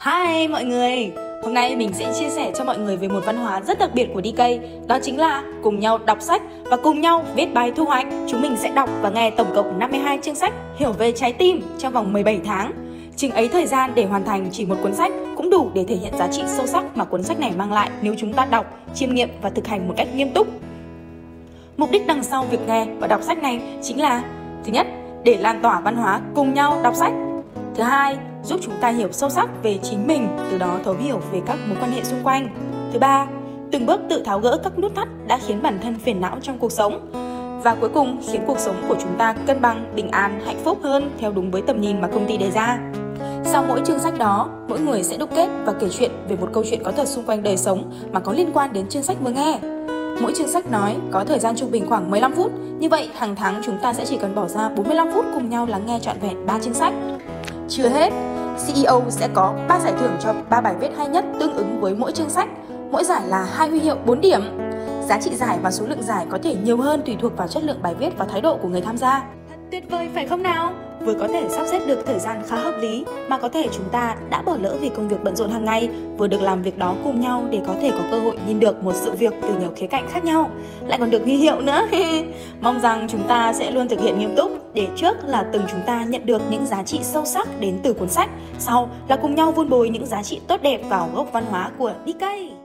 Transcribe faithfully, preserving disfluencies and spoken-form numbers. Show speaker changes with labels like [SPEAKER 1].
[SPEAKER 1] Hi mọi người! Hôm nay mình sẽ chia sẻ cho mọi người về một văn hóa rất đặc biệt của đê ca. Đó chính là cùng nhau đọc sách và cùng nhau viết bài thu hoạch. Chúng mình sẽ đọc và nghe tổng cộng năm mươi hai chương sách Hiểu về trái tim trong vòng mười bảy tháng. Chừng ấy thời gian để hoàn thành chỉ một cuốn sách cũng đủ để thể hiện giá trị sâu sắc mà cuốn sách này mang lại nếu chúng ta đọc, chiêm nghiệm và thực hành một cách nghiêm túc. Mục đích đằng sau việc nghe và đọc sách này chính là: thứ nhất, để lan tỏa văn hóa cùng nhau đọc sách. Thứ hai, giúp chúng ta hiểu sâu sắc về chính mình, từ đó thấu hiểu về các mối quan hệ xung quanh. Thứ ba, từng bước tự tháo gỡ các nút thắt đã khiến bản thân phiền não trong cuộc sống. Và cuối cùng, khiến cuộc sống của chúng ta cân bằng, bình an, hạnh phúc hơn theo đúng với tầm nhìn mà công ty đề ra. Sau mỗi chương sách đó, mỗi người sẽ đúc kết và kể chuyện về một câu chuyện có thật xung quanh đời sống mà có liên quan đến chương sách vừa nghe. Mỗi chương sách nói có thời gian trung bình khoảng mười lăm phút, như vậy hàng tháng chúng ta sẽ chỉ cần bỏ ra bốn mươi lăm phút cùng nhau lắng nghe trọn vẹn ba chương sách. Chưa hết, xê e ô sẽ có ba giải thưởng cho ba bài viết hay nhất tương ứng với mỗi chương sách. Mỗi giải là hai huy hiệu bốn điểm. Giá trị giải và số lượng giải có thể nhiều hơn tùy thuộc vào chất lượng bài viết và thái độ của người tham gia. Thật tuyệt vời phải không nào? Vừa có thể sắp xếp được thời gian khá hợp lý mà có thể chúng ta đã bỏ lỡ vì công việc bận rộn hàng ngày, vừa được làm việc đó cùng nhau để có thể có cơ hội nhìn được một sự việc từ nhiều khía cạnh khác nhau, lại còn được ghi hiệu nữa. Mong rằng chúng ta sẽ luôn thực hiện nghiêm túc, để trước là từng chúng ta nhận được những giá trị sâu sắc đến từ cuốn sách, sau là cùng nhau vun bồi những giá trị tốt đẹp vào gốc văn hóa của đê ca.